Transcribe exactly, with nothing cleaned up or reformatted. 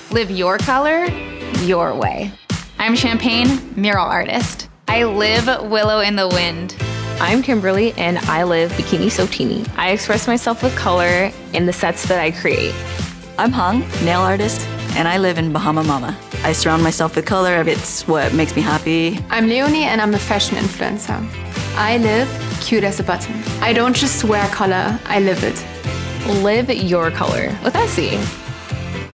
Live your color, your way. I'm Champagne, mural artist. I live Willow in the Wind. I'm Kimberly, and I live Bikini So Teeny. I express myself with color in the sets that I create. I'm Hung, nail artist, and I live in Bahama Mama. I surround myself with color. It's what makes me happy. I'm Leonie, and I'm a fashion influencer. I live cute as a button. I don't just wear color, I live it. Live your color with Essie.